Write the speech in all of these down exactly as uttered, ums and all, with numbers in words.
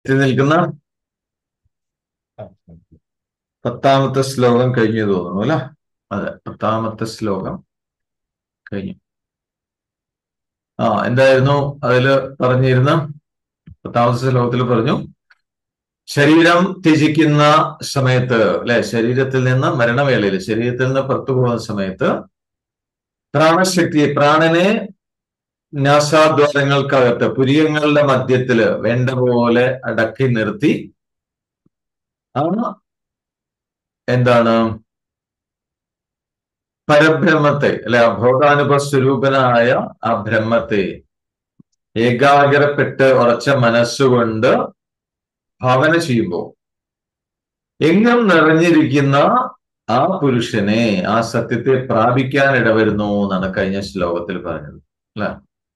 എത്തി നിൽക്കുന്ന പത്താമത്തെ ശ്ലോകം കഴിഞ്ഞു തോന്നുന്നു അല്ല? അതെ, പത്താമത്തെ ശ്ലോകം കഴിഞ്ഞു. ആ എന്തായിരുന്നു അതില് പറഞ്ഞിരുന്ന? പത്താമത്തെ ശ്ലോകത്തിൽ പറഞ്ഞു, ശരീരം ത്യജിക്കുന്ന സമയത്ത് അല്ലെ, ശരീരത്തിൽ നിന്ന് മരണവേളയിൽ ശരീരത്തിൽ നിന്ന് പുറത്തു പോകുന്ന സമയത്ത് പ്രാണശക്തി പ്രാണനെ നാസാദ്വാരങ്ങൾക്കകത്ത് പുരികങ്ങളുടെ മധ്യത്തില് വേണ്ട പോലെ അടക്കി നിർത്തി ആ എന്താണ് പരബ്രഹ്മത്തെ അല്ലെ, അബോധാനുഭവ സ്വരൂപനായ ആ ബ്രഹ്മത്തെ ഏകാഗ്രപ്പെട്ട് ഉറച്ച മനസ്സുകൊണ്ട് ഭാവന ചെയ്യുമ്പോൾ എങ്ങും നിറഞ്ഞിരിക്കുന്ന ആ പുരുഷനെ, ആ സത്യത്തെ പ്രാപിക്കാൻ ഇടവരുന്നു എന്നാണ് കഴിഞ്ഞ ശ്ലോകത്തിൽ പറഞ്ഞത് അല്ലെ.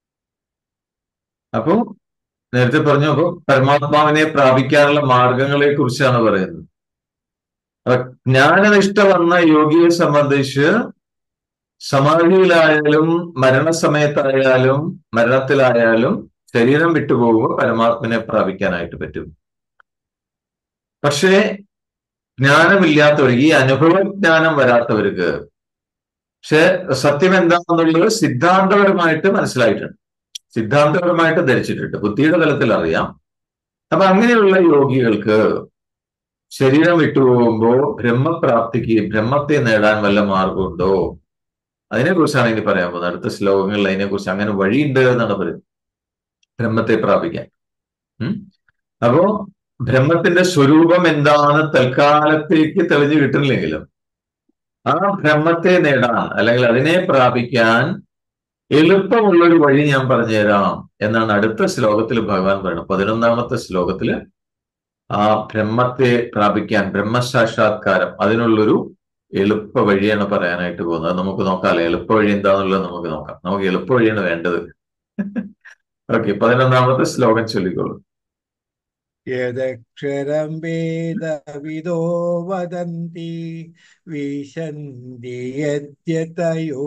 അപ്പൊ നേരത്തെ പറഞ്ഞു, അപ്പൊ പരമാത്മാവിനെ പ്രാപിക്കാനുള്ള മാർഗങ്ങളെ കുറിച്ചാണ് പറയുന്നത്. അപ്പൊ ജ്ഞാനനിഷ്ഠ വന്ന യോഗിയെ സംബന്ധിച്ച് സമാധിയിലായാലും മരണസമയത്തായാലും മരണത്തിലായാലും ശരീരം വിട്ടുപോകുമ്പോൾ പരമാത്മനെ പ്രാപിക്കാനായിട്ട് പറ്റും. പക്ഷേ ജ്ഞാനമില്ലാത്തവർ, ഈ അനുഭവജ്ഞാനം വരാത്തവർക്ക് പക്ഷെ സത്യം എന്താണെന്നുള്ളത് സിദ്ധാന്തപരമായിട്ട് മനസ്സിലായിട്ടുണ്ട്, സിദ്ധാന്തപരമായിട്ട് ധരിച്ചിട്ടുണ്ട്, ബുദ്ധിയുടെ തലത്തിൽ അറിയാം. അപ്പൊ അങ്ങനെയുള്ള യോഗികൾക്ക് ശരീരം വിട്ടുപോകുമ്പോൾ ബ്രഹ്മപ്രാപ്തിക്ക്, ബ്രഹ്മത്തെ നേടാൻ വല്ല മാർഗമുണ്ടോ? അതിനെക്കുറിച്ചാണ് ഇനി പറയാൻ പോകുന്നത്. അടുത്ത ശ്ലോകങ്ങളിൽ അതിനെക്കുറിച്ച് അങ്ങനെ വഴിയുണ്ട് എന്നാണ് പറയുന്നത്, ബ്രഹ്മത്തെ പ്രാപിക്കാൻ. ഉം അപ്പോ ബ്രഹ്മത്തിന്റെ സ്വരൂപം എന്താണ് തൽക്കാലത്തേക്ക് തെളിഞ്ഞു കിട്ടുന്നില്ലെങ്കിലും ആ ബ്രഹ്മത്തെ നേടാൻ അല്ലെങ്കിൽ അതിനെ പ്രാപിക്കാൻ എളുപ്പമുള്ളൊരു വഴി ഞാൻ പറഞ്ഞുതരാം എന്നാണ് അടുത്ത ശ്ലോകത്തിൽ ഭഗവാൻ പറയുന്നത്. പതിനൊന്നാമത്തെ ശ്ലോകത്തില് ആ ബ്രഹ്മത്തെ പ്രാപിക്കാൻ, ബ്രഹ്മസാക്ഷാത്കാരം, അതിനുള്ളൊരു എളുപ്പ വഴിയാണ് പറയാനായിട്ട് പോകുന്നത്. നമുക്ക് നോക്കാമല്ലേ എളുപ്പ വഴി എന്താന്നുള്ളത്? നമുക്ക് നോക്കാം. നമുക്ക് എളുപ്പ വഴിയാണ് വേണ്ടത്. ഓക്കെ, പതിനൊന്നാമത്തെ ശ്ലോകം ചൊല്ലിക്കോളൂ. യദക്ഷരം വേദവിദോ വദന്തി വിശന്തി യദ്യതയോ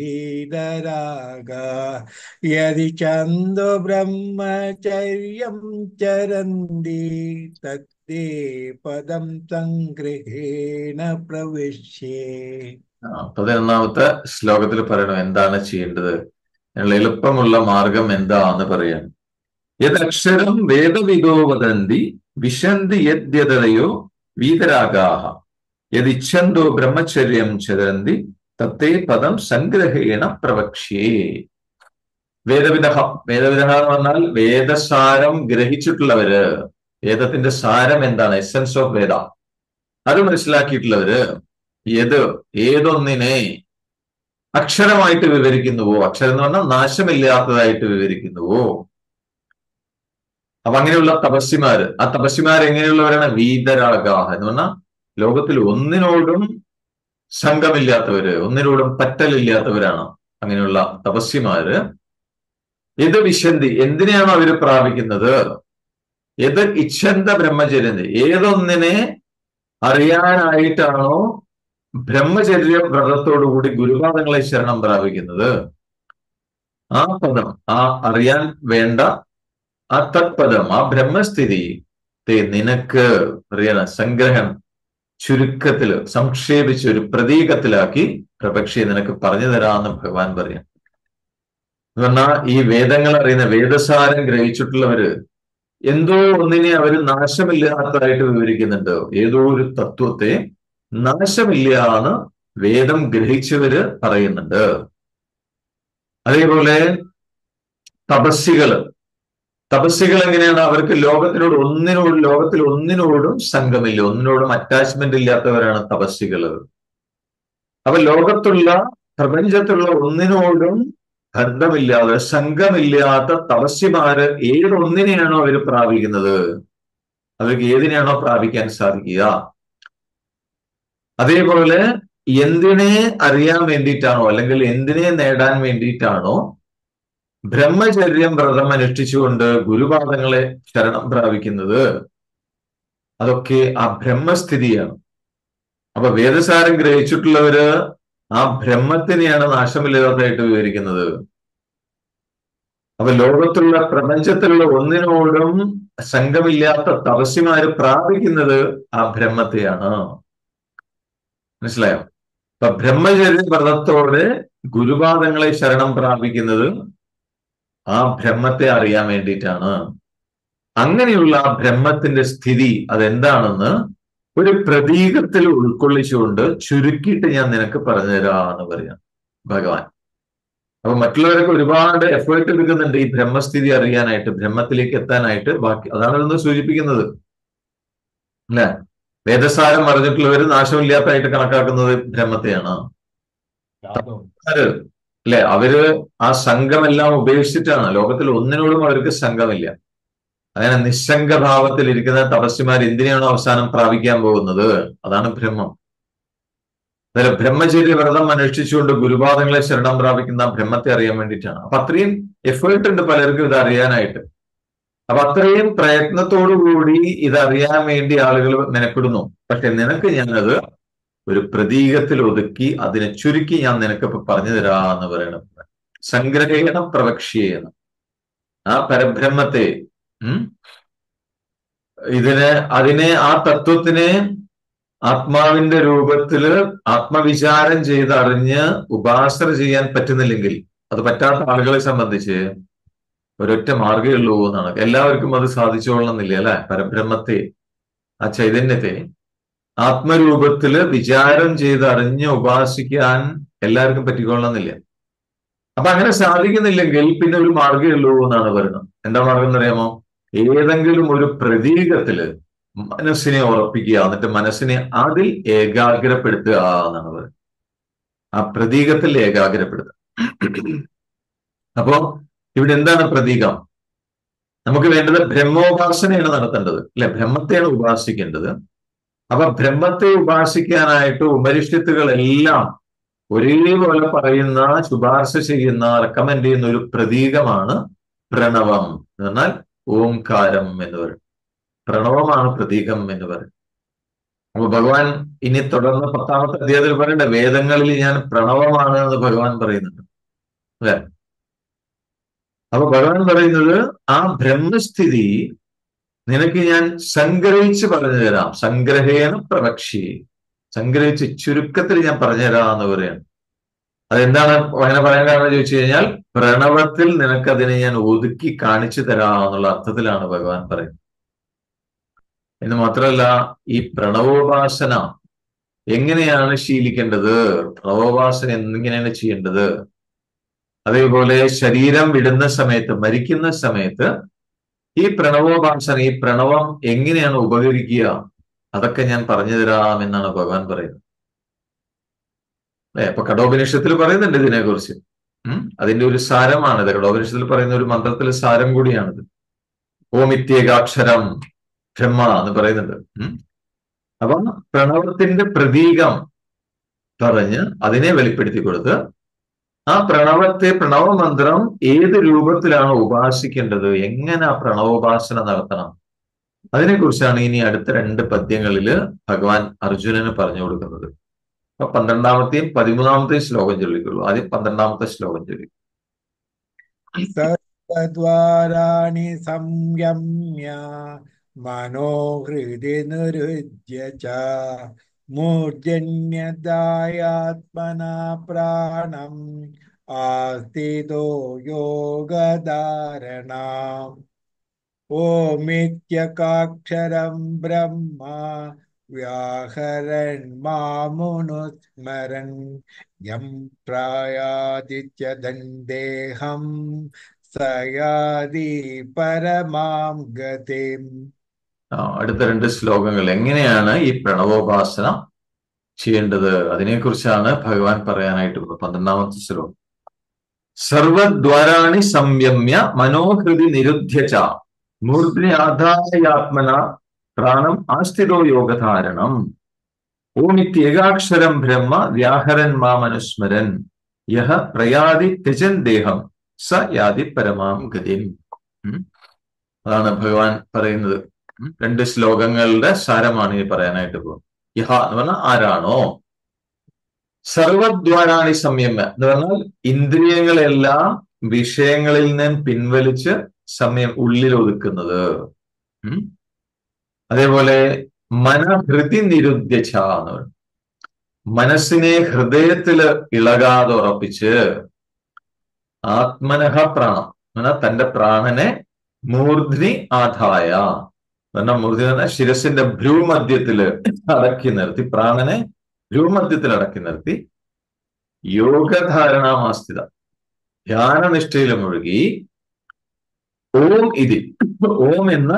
വീതരാഗാ യദി ഛന്ദോ ബ്രഹ്മചര്യം ചരന്തി തത്തേ പദം സംഗ്രഹേണ പ്രവിശ്യേ. പതിനൊന്നാമത്തെ ശ്ലോകത്തിൽ പറയണം എന്താണ് ചെയ്യേണ്ടത്, അതിനുള്ള എളുപ്പമുള്ള മാർഗം എന്താന്ന് പറയാൻ. യദക്ഷരം വേദവിദോ വദന്തി വിശന്തി യദ്യതയോ വീതരാഗാഹ യദിച്ഛന്തോ ബ്രഹ്മചര്യം ചരന്തി തത്തേ പദം സംഗ്രഹേണ പ്രവക്ഷ്യേ. വേദവിദഹം, വേദവിദഹ എന്ന് പറഞ്ഞാൽ വേദസാരം ഗ്രഹിച്ചിട്ടുള്ളവര്, വേദത്തിന്റെ സാരം എന്താണ്, എസൻസ് ഓഫ് വേദ, അത് മനസ്സിലാക്കിയിട്ടുള്ളവര് ഏത് ഏതൊന്നിനെ അക്ഷരമായിട്ട് വിവരിക്കുന്നുവോ, അക്ഷരം എന്ന് പറഞ്ഞാൽ നാശമില്ലാത്തതായിട്ട് വിവരിക്കുന്നുവോ. അപ്പൊ അങ്ങനെയുള്ള തപസ്വിമാര്, ആ തപസ്വിമാർ എങ്ങനെയുള്ളവരാണ്? വീതരാഗാഹ എന്ന് പറഞ്ഞാൽ ലോകത്തിൽ ഒന്നിനോടും സംഘമില്ലാത്തവര്, ഒന്നിനോടും പറ്റലില്ലാത്തവരാണ് അങ്ങനെയുള്ള തപസ്വിമാര്. ഇത് വിശന്തി, എന്തിനെയാണോ അവര് പ്രാപിക്കുന്നത്? ഇത് ഇച്ഛന്ത ബ്രഹ്മചര്യന്തി, ഏതൊന്നിനെ അറിയാനായിട്ടാണോ ബ്രഹ്മചര്യ വ്രതത്തോടുകൂടി ഗുരുപാദങ്ങളെ ശരണം പ്രാപിക്കുന്നത്, ആ പദം, ആ അറിയാൻ വേണ്ട ആ തത്പദം, ആ ബ്രഹ്മസ്ഥിതി നിനക്ക് അറിയണം. സംഗ്രഹം ചുരുക്കത്തില് സംക്ഷേപിച്ച് ഒരു പ്രതീകത്തിലാക്കി പ്രപക്ഷി നിനക്ക് പറഞ്ഞു തരാമെന്ന് ഭഗവാൻ പറയാം. എന്ന് പറഞ്ഞാൽ ഈ വേദങ്ങൾ അറിയുന്ന, വേദസാരം ഗ്രഹിച്ചിട്ടുള്ളവര് എന്തോ ഒന്നിനെ അവര് നാശമില്ലാത്തതായിട്ട് വിവരിക്കുന്നുണ്ട്. ഏതോ ഒരു തത്വത്തെ നാശമില്ലാന്ന് വേദം ഗ്രഹിച്ചവര് പറയുന്നുണ്ട്. അതേപോലെ തപസ്സികള്, തപസ്സികൾ എങ്ങനെയാണ്? അവർക്ക് ലോകത്തിനോട് ഒന്നിനോട് ലോകത്തിൽ ഒന്നിനോടും സംഘമില്ല, ഒന്നിനോടും അറ്റാച്ച്മെന്റ് ഇല്ലാത്തവരാണ് തപസ്സികള്. അപ്പൊ ലോകത്തുള്ള പ്രപഞ്ചത്തിലുള്ള ഒന്നിനോടും ബന്ധമില്ലാതെ സംഘമില്ലാത്ത തപസ്യമാര് ഏതൊന്നിനെയാണോ അവർ പ്രാപിക്കുന്നത്, അവർക്ക് ഏതിനെയാണോ പ്രാപിക്കാൻ സാധിക്കുക. അതേപോലെ എന്തിനെ അറിയാൻ വേണ്ടിയിട്ടാണോ അല്ലെങ്കിൽ എന്തിനെ നേടാൻ വേണ്ടിയിട്ടാണോ ബ്രഹ്മചര്യം വ്രതം അനുഷ്ഠിച്ചുകൊണ്ട് ഗുരുപാദങ്ങളെ ശരണം പ്രാപിക്കുന്നത്, അതൊക്കെ ആ ബ്രഹ്മസ്ഥിതിയാണ്. അപ്പൊ വേദസാരം ഗ്രഹിച്ചിട്ടുള്ളവര് ആ ബ്രഹ്മത്തിനെയാണ് നാശമില്ലാത്തതായിട്ട് വിവരിക്കുന്നത്. അപ്പൊ ലോകത്തുള്ള പ്രപഞ്ചത്തിലുള്ള ഒന്നിനോടും സംഘമില്ലാത്ത തപസ്യമാര് പ്രാപിക്കുന്നത് ആ ബ്രഹ്മത്തെയാണ്. മനസ്സിലായോ? അപ്പൊ ബ്രഹ്മചര്യ വ്രതത്തോടെ ഗുരുപാദങ്ങളെ ശരണം പ്രാപിക്കുന്നത് ആ ബ്രഹ്മത്തെ അറിയാൻ വേണ്ടിയിട്ടാണ്. അങ്ങനെയുള്ള ആ ബ്രഹ്മത്തിന്റെ സ്ഥിതി അതെന്താണെന്ന് ഒരു പ്രതീകത്തിൽ ഉൾക്കൊള്ളിച്ചുകൊണ്ട് ചുരുക്കിയിട്ട് ഞാൻ നിനക്ക് പറഞ്ഞു തരാന്ന് പറയാം ഭഗവാൻ. അപ്പൊ മറ്റുള്ളവരൊക്കെ ഒരുപാട് എഫേർട്ട് എടുക്കുന്നുണ്ട് ഈ ബ്രഹ്മസ്ഥിതി അറിയാനായിട്ട്, ബ്രഹ്മത്തിലേക്ക് എത്താനായിട്ട്. ബാക്കി അതാണ് ഇതൊന്ന് സൂചിപ്പിക്കുന്നത് അല്ലെ. വേദസാരം പറഞ്ഞിട്ടുള്ളവർ നാശമില്ലാത്തതായിട്ട് കണക്കാക്കുന്നത് ബ്രഹ്മത്തെയാണ്. അല്ലെ, അവര് ആ സംഘമെല്ലാം ഉപേക്ഷിച്ചിട്ടാണ്. ലോകത്തിൽ ഒന്നിനോടും അവർക്ക് സംഘമില്ല. അങ്ങനെ നിസ്സംഗഭാവത്തിൽ ഇരിക്കുന്ന തപസ്യമാർ എന്തിനാണോ അവസാനം പ്രാപിക്കാൻ പോകുന്നത്? അതാണ് ബ്രഹ്മം. അതായത് ബ്രഹ്മചര്യ വ്രതം അനുഷ്ഠിച്ചുകൊണ്ട് ഗുരുപാദങ്ങളെ ശരണം പ്രാപിക്കുന്ന ബ്രഹ്മത്തെ അറിയാൻ വേണ്ടിയിട്ടാണ്. അപ്പൊ അത്രയും എഫേർട്ട് ഉണ്ട് പലർക്കും ഇത് അറിയാനായിട്ട്. അപ്പൊ അത്രയും പ്രയത്നത്തോടുകൂടി ഇതറിയാൻ വേണ്ടി ആളുകൾ മെനക്കെടുന്നു. പക്ഷെ നിനക്ക് ഞാനത് ഒരു പ്രതീകത്തിൽ ഒതുക്കി അതിനെ ചുരുക്കി ഞാൻ നിനക്ക് ഇപ്പൊ പറഞ്ഞു തരാന്ന് പറയണം. സംഗ്രഹേണ പ്രവക്ഷ്യേന, ആ പരബ്രഹ്മത്തെ ഉം ഇതിനെ അതിനെ ആ തത്വത്തിനെ ആത്മാവിന്റെ രൂപത്തില് ആത്മവിചാരം ചെയ്ത് അറിഞ്ഞ് ഉപാസന ചെയ്യാൻ പറ്റുന്നില്ലെങ്കിൽ, അത് പറ്റാത്ത ആളുകളെ സംബന്ധിച്ച് ഒരൊറ്റ മാർഗ്ഗമേ ഉള്ളൂ എന്നാണ്. എല്ലാവർക്കും അത് സാധിച്ചോളണമെന്നില്ല അല്ലെ. പരബ്രഹ്മത്തെ, ആ ചൈതന്യത്തെ ആത്മരൂപത്തില് വിചാരം ചെയ്ത് അറിഞ്ഞ് ഉപാസിക്കാൻ എല്ലാവർക്കും പറ്റിക്കൊള്ളണമെന്നില്ല. അപ്പൊ അങ്ങനെ സാധിക്കുന്നില്ലെങ്കിൽ പിന്നെ ഒരു മാർഗ്ഗമേ ഉള്ളൂ എന്നാണ് പറയുന്നത്. എന്താ മാർഗം എന്നറിയാമോ? ഏതെങ്കിലും ഒരു പ്രതീകത്തില് മനസ്സിനെ ഉറപ്പിക്കുക, എന്നിട്ട് മനസ്സിനെ അതിൽ ഏകാഗ്രപ്പെടുത്തുക എന്നാണ് പറയുന്നത്. ആ പ്രതീകത്തിൽ ഏകാഗ്രപ്പെടുത്തുക. അപ്പോ ഇവിടെ എന്താണ് പ്രതീകം? നമുക്ക് വേണ്ടത് ബ്രഹ്മോപാസനയാണ് നടത്തേണ്ടത് അല്ലെ. ബ്രഹ്മത്തെയാണ് ഉപാസിക്കേണ്ടത്. അപ്പൊ ബ്രഹ്മത്തെ ഉപാസിക്കാനായിട്ട് ഉപനിഷത്തുകളെല്ലാം ഒരേപോലെ പറയുന്ന, ശുപാർശ ചെയ്യുന്ന, റെക്കമെൻഡ് ചെയ്യുന്ന ഒരു പ്രതീകമാണ് പ്രണവം എന്ന് പറഞ്ഞാൽ ഓംകാരം എന്ന് പറയും. പ്രണവമാണ് പ്രതീകം എന്ന് പറയും. അപ്പൊ ഭഗവാൻ ഇനി തുടർന്ന് പത്താമത്തെ അധ്യായത്തിൽ പറയണ്ട, വേദങ്ങളിൽ ഞാൻ പ്രണവമാണ് എന്ന് ഭഗവാൻ പറയുന്നുണ്ട് അല്ലെ. അപ്പൊ ഭഗവാൻ പറയുന്നത് ആ ബ്രഹ്മസ്ഥിതി നിനക്ക് ഞാൻ സംഗ്രഹിച്ച് പറഞ്ഞു തരാം. സംഗ്രഹേണ പ്രവക്ഷി, സംഗ്രഹിച്ച് ചുരുക്കത്തിൽ ഞാൻ പറഞ്ഞു തരാം എന്ന് പറയാണ്. അതെന്താണ് അങ്ങനെ പറയാൻ കാരണം ചോദിച്ചു കഴിഞ്ഞാൽ, പ്രണവത്തിൽ നിനക്കതിനെ ഞാൻ ഒതുക്കി കാണിച്ചു തരാം എന്നുള്ള അർത്ഥത്തിലാണ് ഭഗവാൻ പറയുന്നത്. എന്ന് മാത്രമല്ല, ഈ പ്രണവോപാസന എങ്ങനെയാണ് ശീലിക്കേണ്ടത്, പ്രണവോപാസന എങ്ങനെയാണ് ചെയ്യേണ്ടത്, അതേപോലെ ശരീരം വിടുന്ന സമയത്ത്, മരിക്കുന്ന സമയത്ത് ഈ പ്രണവോപാസന, ഈ പ്രണവം എങ്ങനെയാണ് ഉപകരിക്കുക, അതൊക്കെ ഞാൻ പറഞ്ഞു തരാം എന്നാണ് ഭഗവാൻ പറയുന്നത്. അല്ലെ. അപ്പൊ കഠോപനിഷത്തിൽ പറയുന്നുണ്ട് ഇതിനെക്കുറിച്ച്. ഉം അതിന്റെ ഒരു സാരമാണിത്. കഠോപനിഷത്തിൽ പറയുന്ന ഒരു മന്ത്രത്തിലെ സാരം കൂടിയാണിത്. ഓമിത്യേകാക്ഷരം ബ്രഹ്മ എന്ന് പറയുന്നുണ്ട്. ഉം അപ്പൊ പ്രണവത്തിന്റെ പ്രതീകം പറഞ്ഞ് അതിനെ വെളിപ്പെടുത്തി കൊടുത്ത് ആ പ്രണവത്തെ, പ്രണവമന്ത്രം ഏത് രൂപത്തിലാണ് ഉപാസിക്കേണ്ടത്, എങ്ങനെ ആ പ്രണവോപാസന നടത്തണം, അതിനെക്കുറിച്ചാണ് ഇനി അടുത്ത രണ്ട് പദ്യങ്ങളില് ഭഗവാൻ അർജുനന് പറഞ്ഞു കൊടുക്കുന്നത്. അപ്പൊ പന്ത്രണ്ടാമത്തെയും പതിമൂന്നാമത്തെയും ശ്ലോകം ചൊല്ലിക്കുള്ളൂ. ആദ്യം പന്ത്രണ്ടാമത്തെ ശ്ലോകം ചൊല്ലി. സർവദ്വാരാണി സംയമ്യ മനോഹൃദി നിരുജ്യ ച മൂർജന്യദായാത്മനാ പ്രാണം ആസ്ഥിതോ യോഗധാരണാം ഓമിത്യകാക്ഷരം ബ്രഹ്മ വ്യാഹരൻ മാമുനുസ്മരൻ യം പ്രായാദിത്യദന്ദേഹം സയാതി പരമാം ഗതിം. അടുത്ത രണ്ട് ശ്ലോകങ്ങൾ എങ്ങനെയാണ് ഈ പ്രണവോപാസന ചെയ്യേണ്ടത് അതിനെക്കുറിച്ചാണ് ഭഗവാൻ പറയാനായിട്ട് പന്ത്രണ്ടാമത്തെ ശ്ലോകം. സർവദ്വാരാണി സംയമ്യ മനോഹൃതി നിരുദ്ധ്യ ച മൂർധ്നി ആധായാത്മന പ്രാണം ആസ്ഥിതോ യോഗധാരണം ഓമിത്യേകാക്ഷരം ബ്രഹ്മ വ്യാഹരൻ മാമനുസ്മരൻ യഹ പ്രയാതി ത്യജൻ ദേഹം സ യാതി പരമാം ഗതിം. അതാണ് ഭഗവാൻ പറയുന്നത്. രണ്ട് ശ്ലോകങ്ങളുടെ സാരമാണ് ഈ പറയാനായിട്ട് പോകുന്നത്. യഹ എന്ന് പറഞ്ഞാൽ ആരാണോ, സർവദ്വാരാണി സംയമ എന്ന് പറഞ്ഞാൽ ഇന്ദ്രിയങ്ങളെല്ലാം വിഷയങ്ങളിൽ നിന്ന് പിൻവലിച്ച് സമയം ഉള്ളിൽ ഒതുക്കുന്നത്. ഉം അതേപോലെ മനഹൃതി നിരുദ്ധ്യച്ച എന്ന് പറയും. മനസ്സിനെ ഹൃദയത്തില് ഇളകാതെ ഉറപ്പിച്ച് ആത്മനഹ പ്രാണം എന്നാൽ തന്റെ പ്രാണനെ മൂർധ്നി ആധായ, കാരണം മൂർധ്നി എന്ന് പറഞ്ഞാൽ ശിരസിന്റെ ഭ്രൂമധ്യത്തില് അടക്കി നിർത്തി, പ്രാണനെ ഭ്രൂമധ്യത്തിൽ അടക്കി നിർത്തി യോഗധാരണാമാസ്ഥിത ധ്യാനനിഷ്ഠയിൽ മുഴുകി ഓം ഇതി, ഓം എന്ന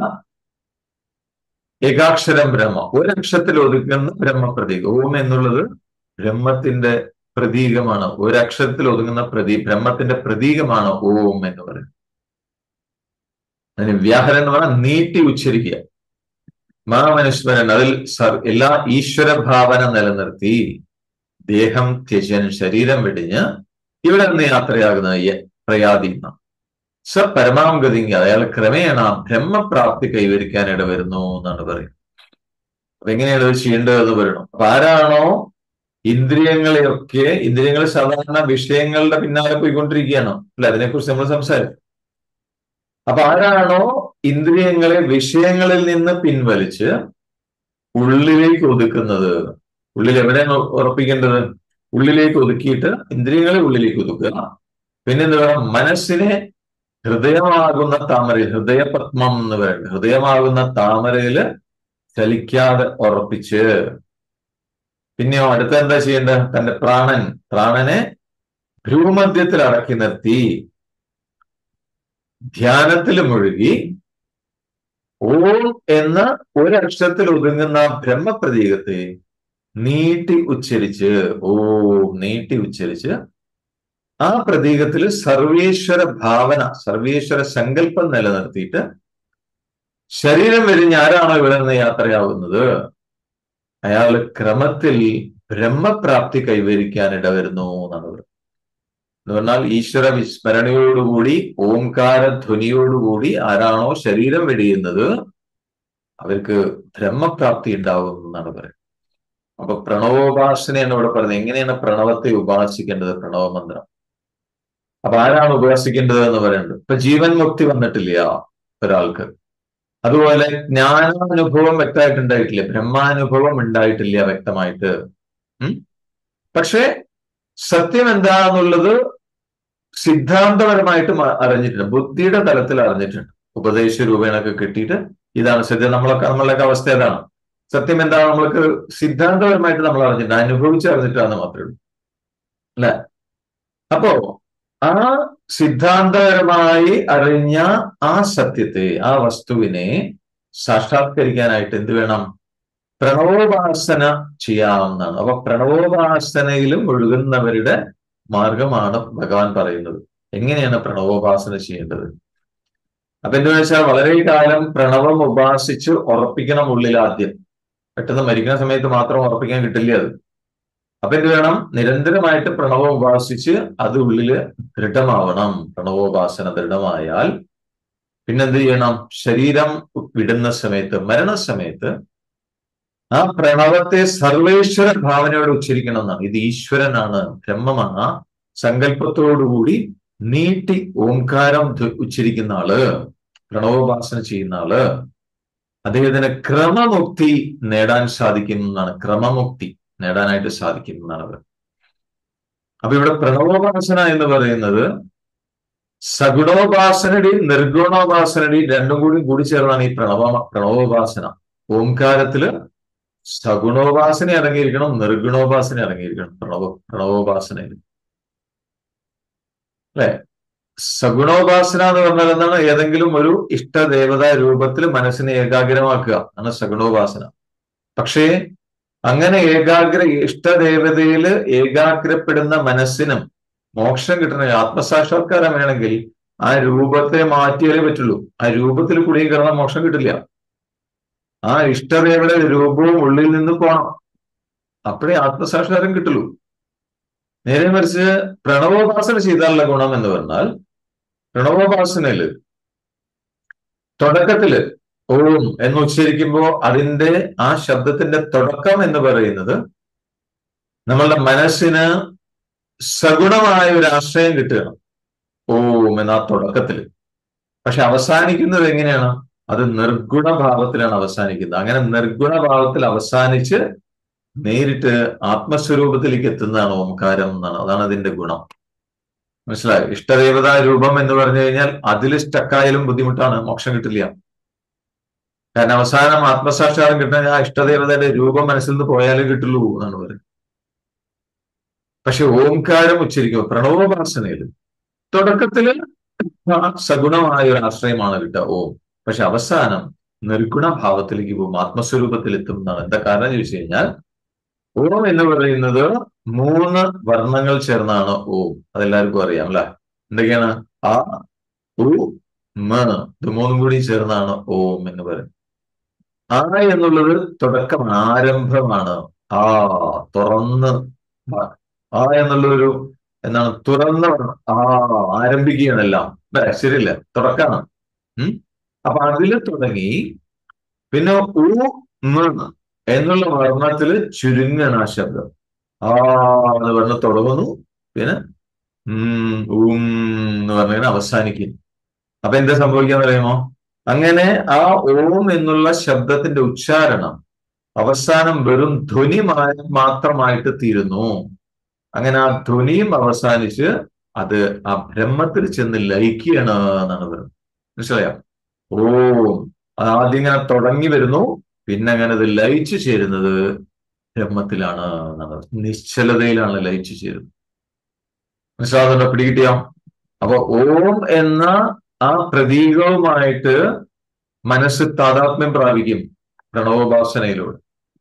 ഏകാക്ഷരം ബ്രഹ്മ, ഒരക്ഷരത്തിൽ ഒതുങ്ങുന്ന ബ്രഹ്മപ്രതീകം. ഓം എന്നുള്ളത് ബ്രഹ്മത്തിന്റെ പ്രതീകമാണ്, ഒരക്ഷരത്തിൽ ഒതുങ്ങുന്ന പ്രതീ ബ്രഹ്മത്തിന്റെ പ്രതീകമാണ് ഓം എന്ന് പറയുന്നത്. അതിന് വ്യാഹരണം എന്ന് പറഞ്ഞാൽ നീട്ടി ഉച്ചരിക്കുക. മാമനുസ്മരൻ, അതിൽ എല്ലാ ഈശ്വര ഭാവന നിലനിർത്തി ദേഹം ത്യജൻ, ശരീരം വെടിഞ്ഞ് ഇവിടെ നിന്ന് യാത്രയാകുന്ന പ്രയാതി സ പരമാം ഗതിങ്ങി, അയാൾ ക്രമേണ ബ്രഹ്മപ്രാപ്തി കൈവരിക്കാൻ ഇടവരുന്നു എന്നാണ് പറയുന്നത്. അപ്പൊ എങ്ങനെയാണ് ഇത് ചെയ്യേണ്ടതെന്ന് പറയണം. അപ്പൊ ആരാണോ ഇന്ദ്രിയങ്ങളെയൊക്കെ, ഇന്ദ്രിയങ്ങൾ സാധാരണ വിഷയങ്ങളുടെ പിന്നാലെ പോയിക്കൊണ്ടിരിക്കുകയാണ് അല്ലെ, അതിനെക്കുറിച്ച് നമ്മൾ സംസാരിക്കും. അപ്പൊ ആരാണോ ഇന്ദ്രിയങ്ങളെ വിഷയങ്ങളിൽ നിന്ന് പിൻവലിച്ച് ഉള്ളിലേക്ക് ഒതുക്കുന്നത്, ഉള്ളിൽ എവിടെയാണ് ഉറപ്പിക്കേണ്ടത്? ഉള്ളിലേക്ക് ഒതുക്കിയിട്ട് ഇന്ദ്രിയങ്ങളെ ഉള്ളിലേക്ക് ഒതുക്കുക. പിന്നെ എന്താ പറയുക, മനസ്സിനെ ഹൃദയമാകുന്ന താമരയിൽ, ഹൃദയപത്മം എന്ന് പറയുന്നത്, ഹൃദയമാകുന്ന താമരയില് ചലിക്കാതെ ഉറപ്പിച്ച്, പിന്നെയോ അടുത്ത എന്താ ചെയ്യേണ്ടത്? തന്റെ പ്രാണൻ പ്രാണനെ ഭ്രൂമധ്യത്തിൽ അടക്കി നിർത്തി ധ്യാനത്തിൽ മുഴുകി ഓം എന്ന ഒരക്ഷരത്തിൽ ഒതുങ്ങുന്ന ബ്രഹ്മപ്രതീകത്തെ നീട്ടി ഉച്ചരിച്ച്, ഓം നീട്ടി ഉച്ചരിച്ച് ആ പ്രതീകത്തിൽ സർവേശ്വര ഭാവന, സർവേശ്വര സങ്കല്പം നിലനിർത്തിയിട്ട് ശരീരം വെടിഞ്ഞ് ആരാണോ ഇവിടെ നിന്ന് യാത്രയാവുന്നത് അയാൾ ക്രമത്തിൽ ബ്രഹ്മപ്രാപ്തി കൈവരിക്കാൻ ഇടവരുന്നു എന്നാണ് പറയുന്നത്. എന്ന് പറഞ്ഞാൽ ഈശ്വര വിസ്മരണയോടുകൂടി ഓംകാര ധ്വനിയോടുകൂടി ആരാണോ ശരീരം വെടിയുന്നത് അവർക്ക് ബ്രഹ്മപ്രാപ്തി ഉണ്ടാവും എന്നാണ് പറയുന്നത്. അപ്പൊ പ്രണവോപാസനയാണ് ഇവിടെ പറയുന്നത്. എങ്ങനെയാണ് പ്രണവത്തെ ഉപാസിക്കേണ്ടത്? പ്രണവ മന്ത്രം. അപ്പൊ ആരാണ് ഉപാസിക്കേണ്ടത് എന്ന് പറയുന്നത്? ഇപ്പൊ ജീവൻ മുക്തി വന്നിട്ടില്ല ഒരാൾക്ക്, അതുപോലെ ജ്ഞാനാനുഭവം വ്യക്തമായിട്ടുണ്ടായിട്ടില്ല, ബ്രഹ്മാനുഭവം ഉണ്ടായിട്ടില്ല വ്യക്തമായിട്ട്. ഉം പക്ഷെ സത്യം എന്താണെന്നുള്ളത് സിദ്ധാന്തപരമായിട്ട് അറിഞ്ഞിട്ടുണ്ട്, ബുദ്ധിയുടെ തലത്തിൽ അറിഞ്ഞിട്ടുണ്ട്, ഉപദേശ രൂപേണൊക്കെ കിട്ടിയിട്ട് ഇതാണ് സത്യം. നമ്മളൊക്കെ നമ്മളുടെയൊക്കെ അവസ്ഥ ഏതാണ്? സത്യം എന്താണ് നമ്മൾക്ക് സിദ്ധാന്തപരമായിട്ട് നമ്മൾ അറിഞ്ഞിട്ടുണ്ട്, അനുഭവിച്ച് അറിഞ്ഞിട്ടാന്ന് മാത്രമേ ഉള്ളൂ അല്ലെ. അപ്പോ ആ സിദ്ധാന്തപരമായി അറിഞ്ഞ ആ സത്യത്തെ, ആ വസ്തുവിനെ സാക്ഷാത്കരിക്കാനായിട്ട് എന്ത് വേണം? പ്രണവോപാസന ചെയ്യാവുന്നതാണ്. അപ്പൊ പ്രണവോപാസനയിലും ഒഴുകുന്നവരുടെ മാർഗമാണ് ഭഗവാൻ പറയുന്നത്. എങ്ങനെയാണ് പ്രണവോപാസന ചെയ്യേണ്ടത്? അപ്പൊ എന്താ വെച്ചാൽ വളരെ കാലം പ്രണവം ഉപാസിച്ച് ഉറപ്പിക്കണം ഉള്ളിൽ. ആദ്യം പെട്ടെന്ന് മരിക്കുന്ന സമയത്ത് മാത്രം ഉറപ്പിക്കാൻ കിട്ടില്ല അത്. അപ്പൊ എന്ത് വേണം? നിരന്തരമായിട്ട് പ്രണവം ഉപാസിച്ച് അത് ഉള്ളില് ദൃഢമാവണം. പ്രണവോപാസന ദൃഢമായാൽ പിന്നെന്ത് ചെയ്യണം? ശരീരം വിടുന്ന സമയത്ത്, മരണസമയത്ത് ആ പ്രണവത്തെ സർവേശ്വര ഭാവനയോടെ ഉച്ചരിക്കണം എന്നാണ്. ഇത് ഈശ്വരനാണ്, ബ്രഹ്മമാണ്. ആ സങ്കല്പത്തോടുകൂടി നീട്ടി ഓംകാരം ഉച്ചരിക്കുന്ന ആള്, പ്രണവോപാസന ചെയ്യുന്ന ആള്, അദ്ദേഹത്തിന് ക്രമമുക്തി നേടാൻ സാധിക്കുന്നതാണ്. ക്രമമുക്തി നേടാനായിട്ട് സാധിക്കുന്നതാണ് അവർ. അപ്പൊ ഇവിടെ പ്രണവോപാസന എന്ന് പറയുന്നത് സഗുണോപാസനയുടെയും നിർഗുണോപാസനയുടെയും രണ്ടും കൂടി കൂടി ചേർന്നാണ് ഈ പ്രണവ പ്രണവോപാസന. ഓംകാരത്തില് സഗുണോപാസന അടങ്ങിയിരിക്കണം, നിർഗുണോപാസന അടങ്ങിയിരിക്കണം പ്രണവ പ്രണവോപാസനയിൽ അല്ലെ. സഗുണോപാസന എന്ന് പറഞ്ഞാൽ എന്താണ്? ഏതെങ്കിലും ഒരു ഇഷ്ടദേവതാ രൂപത്തിൽ മനസ്സിനെ ഏകാഗ്രമാക്കുക ആണ് സഗുണോപാസന. പക്ഷേ അങ്ങനെ ഏകാഗ്ര ഇഷ്ടദേവതയിൽ ഏകാഗ്രപ്പെടുന്ന മനസ്സിനും മോക്ഷം കിട്ടണ, ആത്മസാക്ഷാത്കാരം വേണമെങ്കിൽ ആ രൂപത്തെ മാറ്റിയാലേ പറ്റുള്ളൂ. ആ രൂപത്തിൽ കുടുങ്ങി കിടന്നാൽ മോക്ഷം കിട്ടില്ല. ആ ഇഷ്ടദേവയുടെ രൂപവും ഉള്ളിൽ നിന്ന് പോകണം, അപ്പോഴേ ആത്മസാക്ഷാത്കാരം കിട്ടുള്ളൂ. നേരെ മറിച്ച് പ്രണവോപാസന ചെയ്താലുള്ള ഗുണം എന്ന് പറഞ്ഞാൽ, പ്രണവോപാസനയില് തുടക്കത്തില് ഓം എന്ന് ഉച്ചരിക്കുമ്പോൾ അതിന്റെ ആ ശബ്ദത്തിന്റെ തുടക്കം എന്ന് പറയുന്നത് നമ്മളുടെ മനസ്സിന് സഗുണമായ ഒരു ആശ്രയം കിട്ടുകയാണ് ഓം എന്ന ആ തുടക്കത്തില്. പക്ഷെ അവസാനിക്കുന്നത് എങ്ങനെയാണ്? അത് നിർഗുണഭാവത്തിലാണ് അവസാനിക്കുന്നത്. അങ്ങനെ നിർഗുണഭാവത്തിൽ അവസാനിച്ച് നേരിട്ട് ആത്മസ്വരൂപത്തിലേക്ക് എത്തുന്നതാണ് ഓംകാരം എന്നാണ്. അതാണ് അതിന്റെ ഗുണം. മനസ്സിലായോ? ഇഷ്ടദേവതാ രൂപം എന്ന് പറഞ്ഞു കഴിഞ്ഞാൽ അതിൽ സ്റ്റക്കായാലും ബുദ്ധിമുട്ടാണ്, മോക്ഷം കിട്ടില്ല. കാരണം അവസാനം ആത്മസാക്ഷാത്കാരം കിട്ടാൻ ആ ഇഷ്ടദേവതയുടെ രൂപം മനസ്സിൽ നിന്ന് പോയാലേ കിട്ടുള്ളൂ എന്നാണ് പറയുന്നത്. പക്ഷെ ഓംകാരം ഉച്ചരിക്കുക പ്രണവോപാസനയിൽ തുടക്കത്തില് സഗുണമായ ഒരു ആശ്രയമാണ് കിട്ടുക ഓം. പക്ഷെ അവസാനം നിർഗുണഭാവത്തിലേക്ക് പോകും, ആത്മസ്വരൂപത്തിൽ എത്തും എന്നാണ്. എന്താ കാരണം ചോദിച്ചു കഴിഞ്ഞാൽ ഓം എന്ന് പറയുന്നത് മൂന്ന് വർണ്ണങ്ങൾ ചേർന്നാണ് ഓം. അതെല്ലാവർക്കും അറിയാം അല്ലെ? എന്തൊക്കെയാണ്? ആ, ഉ, മ. ഇത് മൂന്നും കൂടി ചേർന്നാണ് ഓം എന്ന് പറയുന്നത്. ആ എന്നുള്ളത് തുടക്കമാണ്, ആരംഭമാണ്. ആ തുറന്ന്, ആ എന്നുള്ളൊരു എന്താണ്? തുറന്ന ആ ആരംഭിക്കുകയാണെല്ലാം അല്ലെ? ശരിയല്ല? തുടക്കാണ്. ഉം അപ്പൊ അതില് തുടങ്ങി പിന്നെ ഉ, മ എന്നുള്ള വർണ്ണത്തില് ചുരുങ്ങണ ആ ശബ്ദം. ആ എന്ന് പറഞ്ഞ് തുടങ്ങുന്നു, പിന്നെ ഉം ഉം എന്ന് പറഞ്ഞാൽ അവസാനിക്കുന്നു. അപ്പൊ എന്താ സംഭവിക്കാന്ന് അറിയുമോ? അങ്ങനെ ആ ഓം എന്നുള്ള ശബ്ദത്തിന്റെ ഉച്ചാരണം അവസാനം വെറും ധ്വനി മാത്രമായിട്ട് തീരുന്നു. അങ്ങനെ ആ ധ്വനിയും അവസാനിച്ച് അത് ആ ബ്രഹ്മത്തിൽ ചെന്ന് ലയിക്കുകയാണ് എന്നാണ് പറയുന്നത്. മനസ്സിലായോ? ഓം അത് ആദ്യം ഇങ്ങനെ തുടങ്ങി വരുന്നു, പിന്നെ അങ്ങനെ അത് ലയിച്ചു ചേരുന്നത് ബ്രഹ്മത്തിലാണ് എന്നാണ്, നിശ്ചലതയിലാണ് ലയിച്ചു ചേരുന്നത്. മനസ്സിലാകുന്നുണ്ടോ? പിടികിട്ടിയോ? അപ്പൊ ഓം എന്ന ആ പ്രതീകവുമായിട്ട് മനസ്സ് താതാത്മ്യം പ്രാപിക്കും പ്രണവോപാസനയിലൂടെ.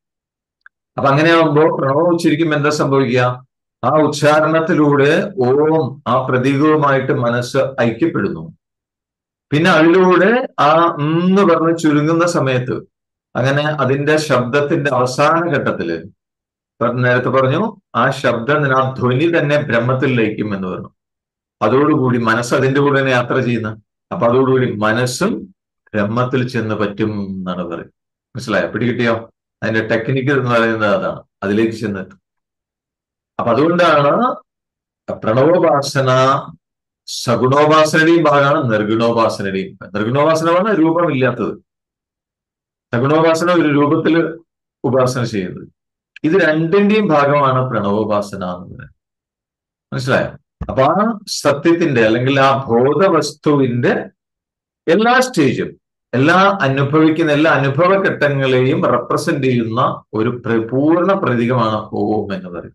അപ്പൊ അങ്ങനെയാകുമ്പോ പ്രണവം ഉച്ചരിക്കുമ്പോൾ എന്താ സംഭവിക്കുക? ആ ഉച്ചാരണത്തിലൂടെ ഓം ആ പ്രതീകവുമായിട്ട് മനസ്സ് ഐക്യപ്പെടുന്നു. പിന്നെ അതിലൂടെ ആ എന്ന് പറഞ്ഞ് ചുരുങ്ങുന്ന സമയത്ത് അങ്ങനെ അതിന്റെ ശബ്ദത്തിന്റെ അവസാന ഘട്ടത്തില് നേരത്തെ പറഞ്ഞു ആ ശബ്ദം, ആ ധ്വനി തന്നെ ബ്രഹ്മത്തിൽ ലയിക്കും എന്ന് പറഞ്ഞു. അതോടുകൂടി മനസ്സ് അതിന്റെ കൂടെ തന്നെ യാത്ര ചെയ്യുന്ന, അപ്പൊ അതോടുകൂടി മനസ്സും ബ്രഹ്മത്തിൽ ചെന്ന് പറ്റും എന്നാണ് പറയുന്നത്. മനസ്സിലായോ? പിടികിട്ടിയോ? അതിന്റെ ടെക്നിക്ക് എന്ന് പറയുന്നത് അതാണ്, അതിലേക്ക് ചെന്നെത്തും. അപ്പൊ അതുകൊണ്ടാണ് പ്രണവോപാസന സഗുണോപാസനയുടെയും ഭാഗമാണ് നിർഗുണോപാസനയുടെയും. നിർഗുണോപാസന പറഞ്ഞാൽ രൂപമില്ലാത്തത്, സഗുണോപാസന ഒരു രൂപത്തിൽ ഉപാസന ചെയ്യുന്നത്. ഇത് രണ്ടിന്റെയും ഭാഗമാണ് പ്രണവോപാസന എന്ന് പറയുന്നത്. മനസ്സിലായോ? അപ്പൊ ആ സത്യത്തിന്റെ അല്ലെങ്കിൽ ആ ബോധവസ്തുവിന്റെ എല്ലാ സ്റ്റേജും, എല്ലാ അനുഭവിക്കുന്ന എല്ലാ അനുഭവഘട്ടങ്ങളെയും റെപ്രസെന്റ് ചെയ്യുന്ന ഒരു പൂർണ്ണ പ്രതീകമാണ് ഓം എന്ന് പറയുന്നത്.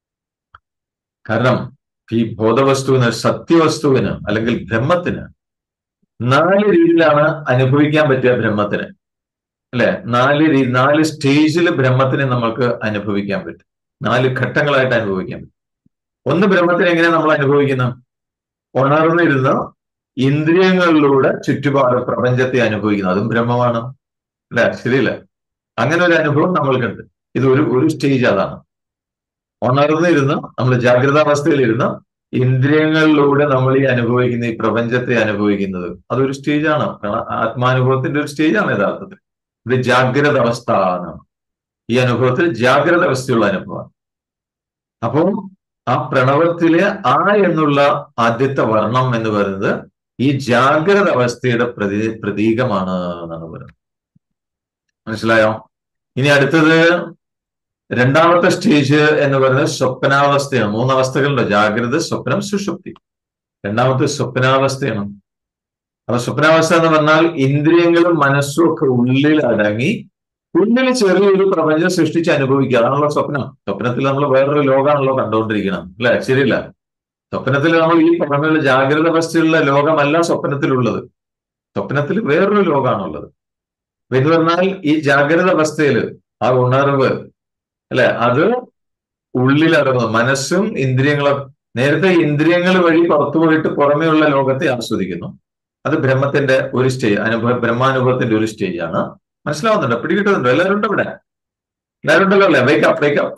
കാരണം ഈ ബോധവസ്തുവിന്, സത്യവസ്തുവിന് അല്ലെങ്കിൽ ബ്രഹ്മത്തിന് നാല് രീതിയിലാണ് അനുഭവിക്കാൻ പറ്റുക ബ്രഹ്മത്തിന്, അല്ലെ? നാല് രീതി, നാല് സ്റ്റേജിൽ ബ്രഹ്മത്തിനെ നമുക്ക് അനുഭവിക്കാൻ പറ്റും, നാല് ഘട്ടങ്ങളായിട്ട് അനുഭവിക്കാൻ പറ്റും. ഒന്ന്, ബ്രഹ്മത്തിനെ എങ്ങനെയാണ് നമ്മൾ അനുഭവിക്കുന്നത്? ഉണർന്നിരുന്ന ഇന്ദ്രിയങ്ങളിലൂടെ ചുറ്റുപാട് പ്രപഞ്ചത്തെ അനുഭവിക്കുന്നത്, അതും ബ്രഹ്മമാണ്, അല്ലെ? ശരിയല്ല? അങ്ങനെ ഒരു അനുഭവം നമ്മൾക്കുണ്ട്. ഇത് ഒരു ഒരു സ്റ്റേജ് അതാണ്. ഉണർന്നിരുന്ന, നമ്മൾ ജാഗ്രതാവസ്ഥയിലിരുന്ന ഇന്ദ്രിയങ്ങളിലൂടെ നമ്മൾ ഈ അനുഭവിക്കുന്ന ഈ പ്രപഞ്ചത്തെ അനുഭവിക്കുന്നത് അതൊരു സ്റ്റേജാണ്, ആത്മാനുഭവത്തിന്റെ ഒരു സ്റ്റേജാണ് യഥാർത്ഥത്തിൽ. ഇത് ജാഗ്രത അവസ്ഥ എന്നാണ്. ഈ അനുഭവത്തിൽ ജാഗ്രത അവസ്ഥയുള്ള അനുഭവമാണ്. അപ്പം ആ പ്രണവത്തിലെ ആ എന്നുള്ള ആദ്യത്തെ വർണ്ണം എന്ന് പറയുന്നത് ഈ ജാഗ്രത അവസ്ഥയുടെ പ്രതി പ്രതീകമാണ് എന്നാണ് പറയുന്നത്. മനസ്സിലായോ? ഇനി അടുത്തത് രണ്ടാമത്തെ സ്റ്റേജ് എന്ന് പറയുന്നത് സ്വപ്നാവസ്ഥയാണ്. മൂന്നവസ്ഥകളുണ്ട്: ജാഗ്രത, സ്വപ്നം, സുഷുപ്തി. രണ്ടാമത്തെ സ്വപ്നാവസ്ഥയാണ്. അപ്പൊ സ്വപ്നാവസ്ഥ എന്ന് പറഞ്ഞാൽ ഇന്ദ്രിയങ്ങളും മനസ്സും ഒക്കെ ഉള്ളിൽ അടങ്ങി ഉള്ളിൽ ചെറിയൊരു പ്രപഞ്ചം സൃഷ്ടിച്ച് അനുഭവിക്കുക, അതാണല്ലോ സ്വപ്നം. സ്വപ്നത്തിൽ നമ്മൾ വേറൊരു ലോകമാണല്ലോ കണ്ടുകൊണ്ടിരിക്കണം, അല്ലെ? ശരിയല്ല? സ്വപ്നത്തിൽ നമ്മൾ ഈ പറഞ്ഞ ജാഗ്രത അവസ്ഥയിലുള്ള ലോകമല്ല സ്വപ്നത്തിലുള്ളത്, സ്വപ്നത്തിൽ വേറൊരു ലോകമാണുള്ളത്. എന്ന് പറഞ്ഞാൽ ഈ ജാഗ്രത അവസ്ഥയിൽ ആ ഉണർവ്, അല്ലെ, അത് ഉള്ളിലടങ്ങുന്നു. മനസ്സും ഇന്ദ്രിയങ്ങളും നേരത്തെ ഇന്ദ്രിയങ്ങൾ വഴി പുറത്തു പോയിട്ട് പുറമേയുള്ള ലോകത്തെ ആസ്വദിക്കുന്നു. അത് ബ്രഹ്മത്തിന്റെ ഒരു സ്റ്റേജ്, അനുഭവ ബ്രഹ്മാനുഭവത്തിന്റെ ഒരു സ്റ്റേജാണ്. മനസ്സിലാവുന്നുണ്ടോ? പിടികിട്ടുന്നുണ്ടോ? എല്ലാവരും ഉണ്ടോ ഇവിടെ? എല്ലാവരും ഉണ്ടല്ലോ അല്ലെ? Wake up wake up.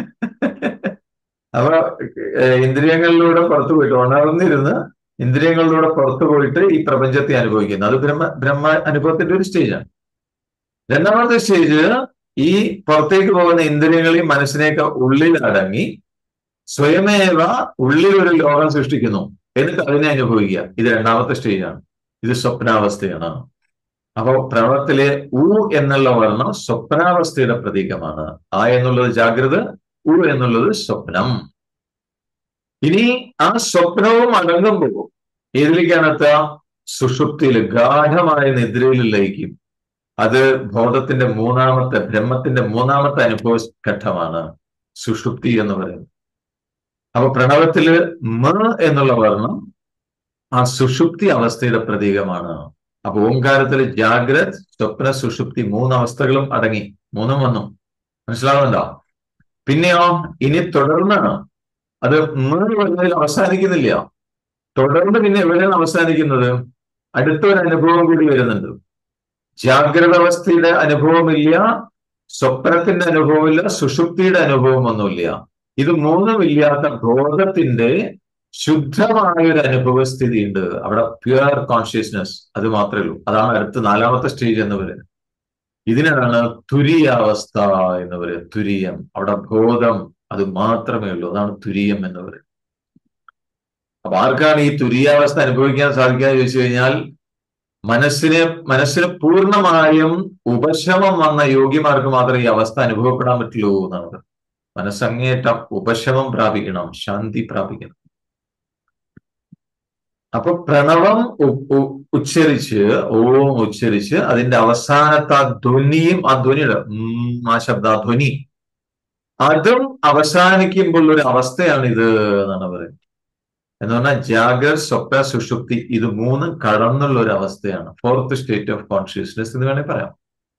അപ്പൊ ഇന്ദ്രിയങ്ങളിലൂടെ പുറത്തു പോയിട്ട് ഉണർന്നിരുന്ന് ഇന്ദ്രിയങ്ങളിലൂടെ പുറത്തു പോയിട്ട് ഈ പ്രപഞ്ചത്തെ അനുഭവിക്കുന്നു, അത് ബ്രഹ്മ ബ്രഹ്മ അനുഭവത്തിന്റെ ഒരു സ്റ്റേജാണ്. രണ്ടാമത്തെ സ്റ്റേജ് ഈ പുറത്തേക്ക് പോകുന്ന ഇന്ദ്രിയങ്ങളെയും മനസ്സിനെയൊക്കെ ഉള്ളിൽ അടങ്ങി സ്വയമേവ ഉള്ളിൽ ഒരു ലോകം സൃഷ്ടിക്കുന്നു, എന്നിട്ട് അതിനെ അനുഭവിക്കുക. ഇത് രണ്ടാമത്തെ സ്റ്റേജാണ്. ഇത് സ്വപ്നാവസ്ഥയാണ്. അപ്പോ പ്രണവത്തിലെ ഉ എന്നുള്ള വർണ്ണം സ്വപ്നാവസ്ഥയുടെ പ്രതീകമാണ്. ആ എന്നുള്ളത് ജാഗ്രത, ഉ എന്നുള്ളത് സ്വപ്നം. ഇനി ആ സ്വപ്നവും അടങ്ങുമ്പോൾ ഏതിലേക്കാണ് എത്തുക? സുഷുപ്തിയിൽ, ഗാഠമായ നിദ്രയിൽ ലയിക്കും. അത് ബോധത്തിന്റെ മൂന്നാമത്തെ, ബ്രഹ്മത്തിന്റെ മൂന്നാമത്തെ അനുഭവ ഘട്ടമാണ് സുഷുപ്തി എന്ന് പറയുന്നത്. അപ്പൊ പ്രണവത്തില് മ എന്നുള്ള വർണ്ണം ആ സുഷുപ്തി അവസ്ഥയുടെ പ്രതീകമാണ്. അപ്പൊ ഓംകാരത്തില് ജാഗ്രത്, സ്വപ്ന, സുഷുപ്തി മൂന്ന് അവസ്ഥകളും അടങ്ങി. മൂന്നും വന്നു. മനസ്സിലാവുന്നുണ്ടോ? പിന്നെയോ ഇനി തുടർന്ന് അത് മ വരുന്നതിൽ അവസാനിക്കുന്നില്ല. തുടർന്ന് പിന്നെ എവിടെയാണ് അവസാനിക്കുന്നത്? അടുത്തൊരു അനുഭവം കൂടി വരുന്നുണ്ട്. ജാഗ്രത അവസ്ഥയുടെ അനുഭവമില്ല, സ്വപ്നത്തിന്റെ അനുഭവമില്ല, സുഷുപ്തിയുടെ അനുഭവം ഒന്നുമില്ല. ഇത് മൂന്നുമില്ലാത്ത ബോധത്തിന്റെ ശുദ്ധമായ ഒരു അനുഭവസ്ഥിതി ഉണ്ട്. അവിടെ പ്യുവർ കോൺഷ്യസ്നെസ്, അത് മാത്രമേ ഉള്ളൂ. അതാണ് അടുത്ത നാലാമത്തെ സ്റ്റേജ് എന്ന് പറയുന്നത്. ഇതിനാണ് തുരീയാവസ്ഥ എന്ന് പറയുന്നത്. തുരീയം, അവിടെ ബോധം അത് മാത്രമേ ഉള്ളൂ. അതാണ് തുരീയം എന്ന് പറയുന്നത്. അപ്പൊ ആർക്കാണ് ഈ തുരീയാവസ്ഥ അനുഭവിക്കാൻ സാധിക്കുക എന്ന് ചോദിച്ചു കഴിഞ്ഞാൽ, മനസ്സിന് മനസ്സിന് പൂർണ്ണമായും ഉപശമം വന്ന യോഗ്യമാർക്ക് മാത്രമേ ഈ അവസ്ഥ അനുഭവപ്പെടാൻ പറ്റുള്ളൂ എന്നാണ്. മനസ്സങ്ങേറ്റം ഉപശമം പ്രാപിക്കണം, ശാന്തി പ്രാപിക്കണം. അപ്പൊ പ്രണവം ഉച്ചരിച്ച്, ഓം ഉച്ചരിച്ച് അതിന്റെ അവസാനത്തെ ആ ധ്വനിയും, ആ ധ്വനിയുടെ ആ ശബ്ദ, ആ ധ്വനി, അതും അവസാനിക്കുമ്പോൾ ഒരു അവസ്ഥയാണ് ഇത് എന്നാണ് പറയുന്നത്. എന്ന് പറഞ്ഞാൽ ജാഗർ, സ്വപ്ന, സുഷുപ്തി ഇത് മൂന്നും കടന്നുള്ള ഒരു അവസ്ഥയാണ്. ഫോർത്ത് സ്റ്റേറ്റ് ഓഫ് കോൺഷ്യസ്നെസ് എന്ന് വേണമെങ്കിൽ പറയാം.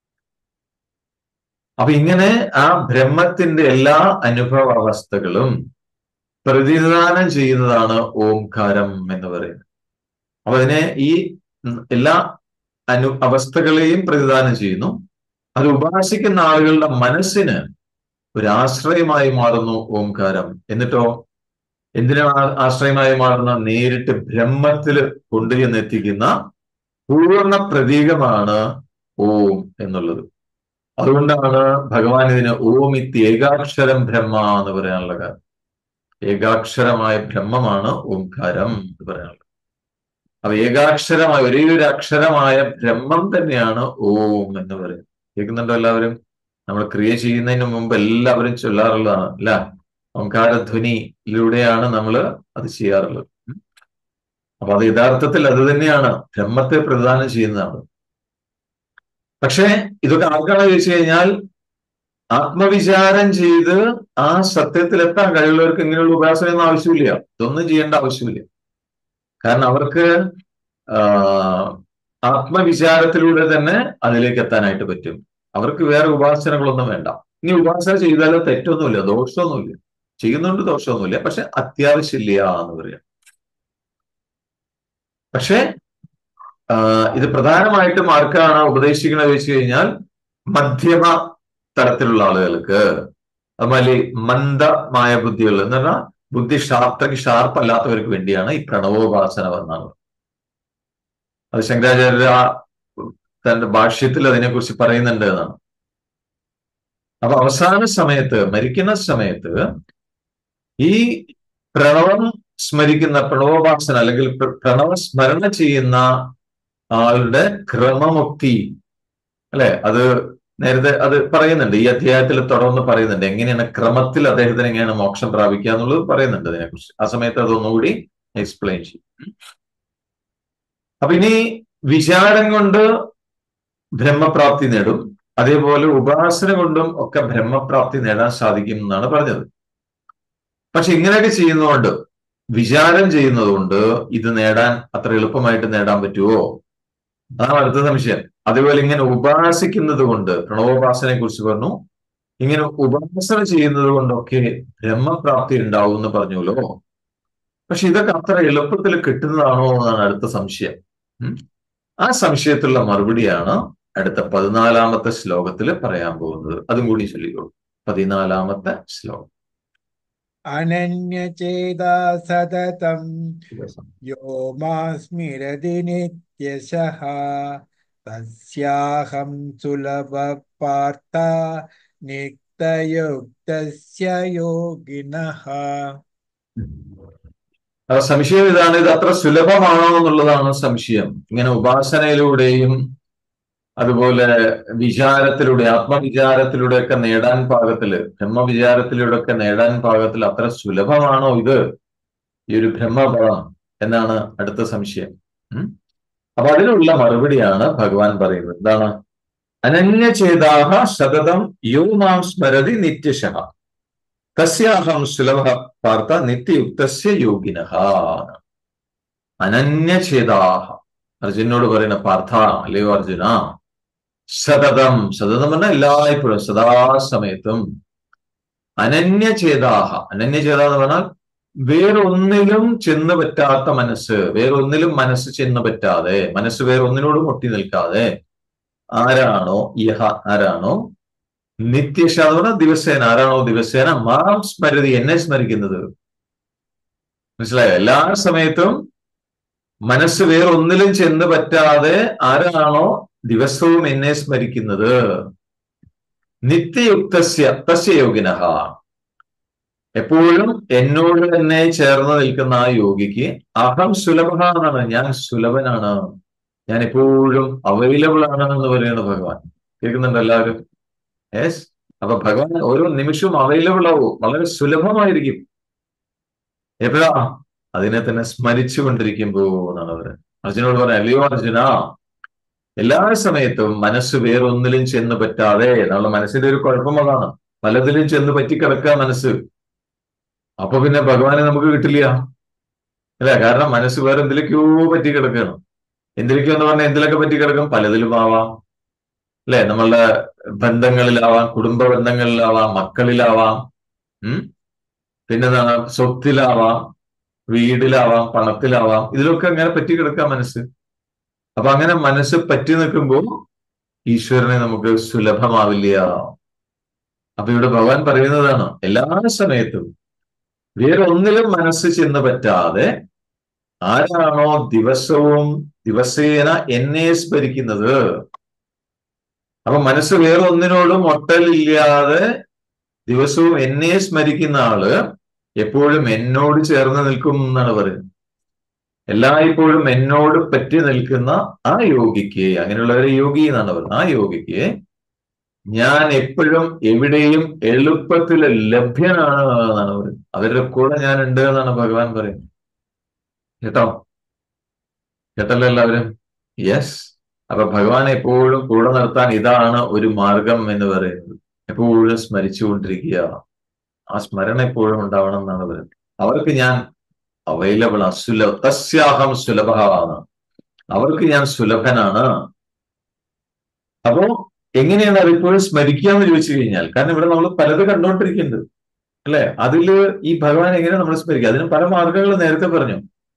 അപ്പൊ ഇങ്ങനെ ആ ബ്രഹ്മത്തിന്റെ എല്ലാ അനുഭവ അവസ്ഥകളും പ്രതിനിധാനം ചെയ്യുന്നതാണ് ഓംകാരം എന്ന് പറയുന്നത്. അപ്പൊ അതിനെ ഈ എല്ലാ അനു അവസ്ഥകളെയും പ്രതിനിധാനം ചെയ്യുന്നു. അത് ഉപാസിക്കുന്ന ആളുകളുടെ മനസ്സിന് ഒരു ആശ്രയമായി മാറുന്നു ഓംകാരം. എന്നിട്ടോ എന്തിനാണ് ആശ്രയമായി മാറുന്ന? നേരിട്ട് ബ്രഹ്മത്തിൽ കൊണ്ടുചെന്ന് എത്തിക്കുന്ന പൂർണ്ണ പ്രതീകമാണ് ഓം എന്നുള്ളത്. അതുകൊണ്ടാണ് ഭഗവാൻ ഇതിന് ഓം ഇത്തി ഏകാക്ഷരം ബ്രഹ്മ എന്ന് പറയാനുള്ള കാരണം. ഏകാക്ഷരമായ ബ്രഹ്മമാണ് ഓംകാരം എന്ന് പറയാനുള്ളത്. അപ്പൊ ഏകാക്ഷരമായ, ഒരേ ഒരു അക്ഷരമായ ബ്രഹ്മം തന്നെയാണ് ഓം എന്ന് പറയുന്നത്. കേൾക്കുന്നുണ്ടോ എല്ലാവരും? നമ്മൾ ക്രിയ ചെയ്യുന്നതിന് മുമ്പ് എല്ലാവരും ചൊല്ലാറുള്ളതാണ് അല്ല, ഓംകാരധ്വനിയിലൂടെയാണ് നമ്മൾ അത് ചെയ്യാറുള്ളത്. അപ്പൊ അത് യഥാർത്ഥത്തിൽ അത് തന്നെയാണ്, ബ്രഹ്മത്തെ പ്രദാനം ചെയ്യുന്നതാണ്. പക്ഷെ ഇതൊക്കെ ആർക്കാണ് ചോദിച്ചു കഴിഞ്ഞാൽ, ആത്മവിചാരം ചെയ്ത് ആ സത്യത്തിലെത്താൻ കഴിവുള്ളവർക്ക് ഇങ്ങനെയുള്ള ഉപാസനയൊന്നും ആവശ്യമില്ല. ഇതൊന്നും ചെയ്യേണ്ട ആവശ്യമില്ല. കാരണം അവർക്ക് ആത്മവിചാരത്തിലൂടെ തന്നെ അതിലേക്ക് എത്താനായിട്ട് പറ്റും. അവർക്ക് വേറെ ഉപാസനകളൊന്നും വേണ്ട. ഇനി ഉപാസന ചെയ്താലോ തെറ്റൊന്നുമില്ല, ദോഷമൊന്നുമില്ല. ചെയ്യുന്നുണ്ട്, ദോഷമൊന്നുമില്ല. പക്ഷെ അത്യാവശ്യമില്ല എന്ന് പറയാം. പക്ഷെ ഇത് പ്രധാനമായിട്ടും ആർക്കാണ് ഉപദേശിക്കുന്നത് വെച്ച് കഴിഞ്ഞാൽ, മധ്യമ തരത്തിലുള്ള ആളുകൾക്ക്, അതുപോലെ മന്ദമായ ബുദ്ധികൾ എന്ന് പറഞ്ഞാൽ ബുദ്ധി ഷാർപ്പക്ക് ഷാർപ്പ് അല്ലാത്തവർക്ക് വേണ്ടിയാണ് ഈ പ്രണവോപാസന വന്നത്. അത് ശങ്കരാചാര്യ തന്റെ ഭാഷ്യത്തിൽ അതിനെക്കുറിച്ച് പറയുന്നുണ്ട് എന്നാണ്. അപ്പൊ അവസാന സമയത്ത്, മരിക്കുന്ന സമയത്ത് ഈ പ്രണവം സ്മരിക്കുന്ന, പ്രണവോപാസന അല്ലെങ്കിൽ പ്രണവ സ്മരണ ചെയ്യുന്ന ആളുടെ ക്രമമുക്തി അല്ലെ, അത് നേരത്തെ അത് പറയുന്നുണ്ട്. ഈ അധ്യായത്തിൽ തുടർന്ന് പറയുന്നുണ്ട് എങ്ങനെയാണ് ക്രമത്തിൽ അദ്ദേഹത്തിന് എങ്ങനെയാണ് മോക്ഷം പ്രാപിക്കുക എന്നുള്ളത് പറയുന്നുണ്ട് അതിനെക്കുറിച്ച്. ആ സമയത്ത് അതൊന്നുകൂടി എക്സ്പ്ലെയിൻ ചെയ്യും. അപ്പൊ ഇനി വിചാരം കൊണ്ട് ബ്രഹ്മപ്രാപ്തി നേടും, അതേപോലെ ഉപാസന കൊണ്ടും ഒക്കെ ബ്രഹ്മപ്രാപ്തി നേടാൻ സാധിക്കും എന്നാണ് പറഞ്ഞത്. പക്ഷെ ഇങ്ങനെയൊക്കെ ചെയ്യുന്നതുകൊണ്ട്, വിചാരം ചെയ്യുന്നത് കൊണ്ട് ഇത് നേടാൻ അത്ര എളുപ്പമായിട്ട് നേടാൻ പറ്റുമോ? അതാണ് അടുത്ത സംശയം. അതുപോലെ ഇങ്ങനെ ഉപാസിക്കുന്നത് കൊണ്ട്, പ്രണവോപാസനയെ കുറിച്ച് പറഞ്ഞു, ഇങ്ങനെ ഉപാസന ചെയ്യുന്നത് കൊണ്ടൊക്കെ ബ്രഹ്മപ്രാപ്തി ഉണ്ടാവും എന്ന് പറഞ്ഞല്ലോ. പക്ഷെ ഇതൊക്കെ അത്ര എളുപ്പത്തിൽ കിട്ടുന്നതാണോ എന്നാണ് അടുത്ത സംശയം. ആ സംശയത്തിലുള്ള മറുപടിയാണ് അടുത്ത പതിനാലാമത്തെ ശ്ലോകത്തിൽ പറയാൻ പോകുന്നത്. അതും കൂടി ചൊല്ലിക്കോളൂ. പതിനാലാമത്തെ ശ്ലോകം. അനന്യചേതാ സതതം യോ മാസ്മിരതി നിത്യശഃ തസ്യാഹം സുലഭ പാർത്ഥ നിക്തയുക്തസ്യ യോഗിനഃ. സംശയം ഇതാണ്, ഇത് അത്ര സുലഭമാണോ എന്നുള്ളതാണ് സംശയം. ഇങ്ങനെ ഉപാസനയിലൂടെയും അതുപോലെ വിചാരത്തിലൂടെ, ആത്മവിചാരത്തിലൂടെ ഒക്കെ നേടാൻ പാകത്തില്, ബ്രഹ്മവിചാരത്തിലൂടെ ഒക്കെ നേടാൻ പാകത്തിൽ അത്ര സുലഭമാണോ ഇത്, ഈ ഒരു ബ്രഹ്മപദം എന്നാണ് അടുത്ത സംശയം. ഉം അപ്പൊ അതിനുള്ള മറുപടിയാണ് ഭഗവാൻ പറയുന്നത്. എന്താണ്? അനന്യചേതാഹ സതതം യോ മാം സ്മരതി നിത്യശഃ തസ്യാഹം സുലഭ പാർത്ഥ നിത്യയുക്തസ്യ യോഗിനഃ. അനന്യചേതാഹ, അർജുനോട് പറയുന്ന പാർത്ഥ, അല്ലയോ അർജുന, സതതം, സതതം പറഞ്ഞാൽ എല്ലായ്പ്പോഴും, സദാസമയത്തും. അനന്യചേതാഹ, അനന്യചേത എന്ന് പറഞ്ഞാൽ വേറൊന്നിലും ചെന്ന് പറ്റാത്ത മനസ്സ്, വേറൊന്നിലും മനസ്സ് ചെന്ന് പറ്റാതെ, മനസ്സ് വേറൊന്നിനോടും ഒട്ടി നിൽക്കാതെ ആരാണോ യഹ, ആരാണോ നിത്യശ എന്ന് പറഞ്ഞാൽ ദിവസേന, ആരാണോ ദിവസേന മാം സ്മരതി, എന്നെ സ്മരിക്കുന്നത്. മനസ്സിലായോ? എല്ലാ സമയത്തും മനസ്സ് വേറൊന്നിലും ചെന്ന് പറ്റാതെ ആരാണോ ദിവസവും എന്നെ സ്മരിക്കുന്നത്, നിത്യയുക്തസ്യ തസ്യ യോഗിനഃ, എപ്പോഴും എന്നോട് തന്നെ ചേർന്ന് നിൽക്കുന്ന ആ യോഗിക്ക് അഹം സുലഭ എന്നാണ്, ഞാൻ സുലഭനാണ്, ഞാൻ എപ്പോഴും അവൈലബിൾ ആണ് എന്ന് പറയുന്നത് ഭഗവാൻ. കേൾക്കുന്നുണ്ട് എല്ലാവരും? യെസ്. അപ്പൊ ഭഗവാൻ ഓരോ നിമിഷവും അവൈലബിൾ ആവും, വളരെ സുലഭമായിരിക്കും. എപ്പോഴാ? അതിനെ തന്നെ സ്മരിച്ചു കൊണ്ടിരിക്കുമ്പോ എന്നാണ് പറയുന്നത്. അർജുനോട് പറയാം, അല്ലയോ അർജുന, എല്ലാ സമയത്തും മനസ്സ് വേറൊന്നിലും ചെന്ന് പറ്റാതെ, നമ്മുടെ മനസ്സിന്റെ ഒരു കുഴപ്പം അതാണ്, പലതിലും ചെന്ന് പറ്റിക്കിടക്കുക മനസ്സ്. അപ്പൊ പിന്നെ ഭഗവാനെ നമുക്ക് കിട്ടില്ല, അല്ലെ? കാരണം മനസ്സ് വേറെ എന്തിലേക്കോ പറ്റിക്കിടക്കുകയാണ്. എന്തിലേക്കോ എന്ന് പറഞ്ഞാൽ എന്തിലൊക്കെ പറ്റിക്കിടക്കും? പലതിലും ആവാം, അല്ലെ? നമ്മളുടെ ബന്ധങ്ങളിലാവാം, കുടുംബ ബന്ധങ്ങളിലാവാം, മക്കളിലാവാം, ഉം പിന്നെന്താണ്, സ്വത്തിലാവാം, വീടിലാവാം, പണത്തിലാവാം, ഇതിലൊക്കെ അങ്ങനെ പറ്റിക്കിടക്കാം മനസ്സ്. അപ്പൊ അങ്ങനെ മനസ്സ് പറ്റി നിൽക്കുമ്പോൾ ഈശ്വരനെ നമുക്ക് സുലഭമാവില്ല. അപ്പൊ ഇവിടെ ഭഗവാൻ പറയുന്നതാണ്, എല്ലാ സമയത്തും വേറെ ഒന്നിലും മനസ്സ് ചെന്ന് പറ്റാതെ ആരാണോ ദിവസവും ദിവസേന എന്നെ സ്മരിക്കുന്നത്, അപ്പൊ മനസ്സ് വേറെ ഒന്നിനോടും ഒട്ടലില്ലാതെ ദിവസവും എന്നെ സ്മരിക്കുന്ന ആള് എപ്പോഴും എന്നോട് ചേർന്ന് നിൽക്കും എന്നാണ് പറയുന്നത്. എല്ലായ്പ്പോഴും എന്നോട് പറ്റി നിൽക്കുന്ന ആ യോഗിക്ക്, അങ്ങനെയുള്ളവരെ യോഗി എന്നാണ് പറയുന്നത്, ആ യോഗിക്ക് ഞാൻ എപ്പോഴും എവിടെയും എളുപ്പത്തിൽ ലഭ്യനാണ് എന്നാണ് പറയുന്നത്. അവരുടെ കൂടെ ഞാൻ ഉണ്ട് എന്നാണ് ഭഗവാൻ പറയുന്നത്. കേട്ടോ? കേട്ടല്ലോ എല്ലാവരും? യെസ്. അപ്പൊ ഭഗവാൻ എപ്പോഴും കൂടെ നിർത്താൻ ഇതാണ് ഒരു മാർഗം എന്ന് പറയുന്നത്. എപ്പോഴും സ്മരിച്ചുകൊണ്ടിരിക്കുക, ആ സ്മരണ എപ്പോഴും ഉണ്ടാവണം എന്നാണ് പറയുന്നത്. അവർക്ക് ഞാൻ അവൈലബിൾ ആണ്, സുലഭ തസ്യാഹം സുലഭമാണ്, അവർക്ക് ഞാൻ സുലഭനാണ്. അപ്പോ എങ്ങനെയാണ് അതിപ്പോഴും സ്മരിക്കുക എന്ന് ചോദിച്ചു കഴിഞ്ഞാൽ, കാരണം ഇവിടെ നമ്മൾ പലത് കണ്ടുകൊണ്ടിരിക്കുന്നുണ്ട്, അല്ലെ? അതില് ഈ ഭഗവാൻ എങ്ങനെ നമ്മൾ സ്മരിക്കുക, അതിന് പല മാർഗങ്ങൾ നേരത്തെ പറഞ്ഞു.